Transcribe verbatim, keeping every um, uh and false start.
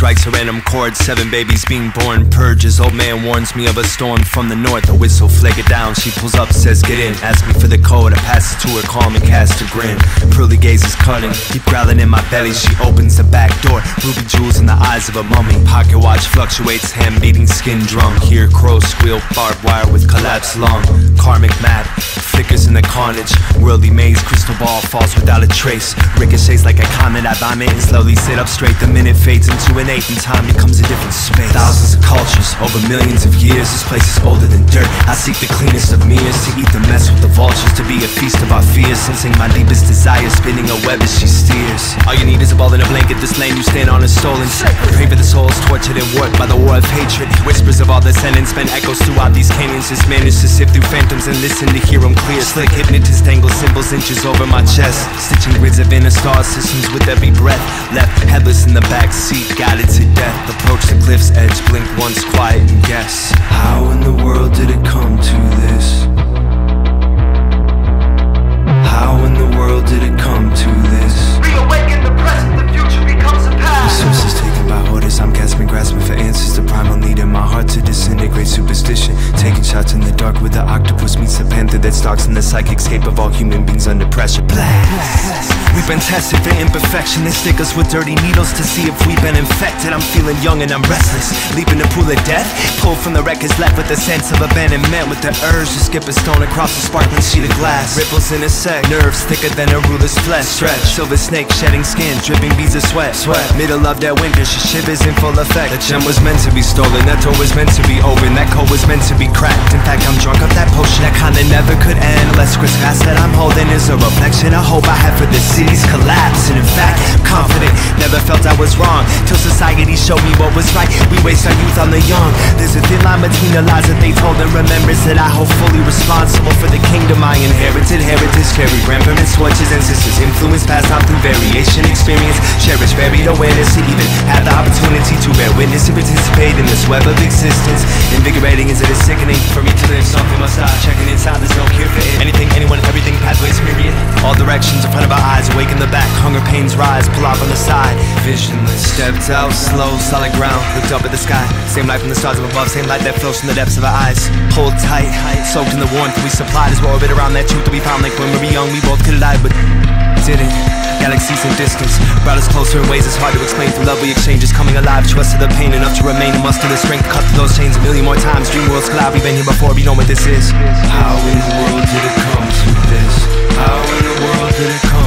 strikes a random chord, seven babies being born. Purges, old man warns me of a storm from the north. A whistle, flag it down, she pulls up, says get in. Asks me for the code, I pass it to her, calm and cast a grin. Pearly gaze is cutting, deep growling in my belly. She opens the back door, ruby jewels in the eyes of a mummy. Pocket watch fluctuates, hand beating, skin drum. Hear crows squeal, barbed wire with collapsed lung. Karmic map, flickers in the carnage. Worldly maze, crystal ball falls without a trace. Ricochets like a comet, I vomit and slowly sit up straight. The minute fades into an eight and time becomes a different space. Thousands of cultures, over millions of years. This place is older than dirt. I seek the cleanest of mirrors, to eat the mess with the vultures, to be a feast of our fears. Sensing my deepest desire, spinning a web as she steers. All you need is a ball and a blanket, this lane you stand on is stolen. Pray for the souls tortured and warped by the war of hatred. Whispers of all descendants spend echoes throughout these canyons. Just managed to sift through phantoms and listen to hear them clear. Slick hypnotist tangle symbols inches over my chest, stitching grids of inner star systems with every breath. Left headless in the back seat, guided to death. Approach the cliff's edge, blink once, quiet and guess. How in the world did it come to this? How in the world did it come to this? Reawaken the present, the future becomes a past. Resources taken by orders, I'm gasping, grasping for answers. The primal need in my heart to disintegrate superstition. Taking shots in the dark where the octopus meets the panther that stalks in the psychic scape of all human beings under pressure. Blast! We've been tested for imperfection. They stick us with dirty needles to see if we've been infected. I'm feeling young and I'm restless, leaping the pool of death. Pulled from the records, left with a sense of abandonment. With the urge to skip a stone across a sparkling sheet of glass. Ripples intersect, nerves thicker than a ruler's flesh. Stretch, silver snake shedding skin, dripping beads of sweat. Sweat, middle of that winter, she shivers in full effect. The gem was meant to be stolen, that door was meant to be open. That code was meant to be cracked. In fact, I'm drunk off that potion, that kinda never could end. Less grass that I'm holding is a reflection of hope I have for the city's collapse. And in fact, I'm confident, never felt I was wrong till society showed me what was right. We waste our youth on the young. There's a thin line between the lies that they told and remembrance that I hold fully responsible for the kingdom I inherited. Heritage carry grandparents, watches, ancestors, influence passed on through variation, experience, cherish buried awareness to even have the opportunity to bear witness and participate in this web of existence. Invigorating as it is sickening for me to live, something must stop. Checking inside, there's no cure for it. Anything, anyone, everything, pathways, myriad. All directions in front of our eyes, awaken the back, hunger pains rise, pull off on the side. Visionless, stepped out, slow, solid ground, looked up at the sky. Same light from the stars up above, same light that flows from the depths of our eyes. Pulled tight, soaked in the warmth we supplied as we orbit around that truth that we found. Like when we were young, we both could've died, but didn't. Galaxies in distance brought us closer in ways it's hard to explain. Through love we exchange is coming alive, trusted the pain enough to remain. Muster the strength, cut through those chains a million more times. Dream worlds collide, we've been here before, we know what this is. How in the world did it come to this? How in the world did it come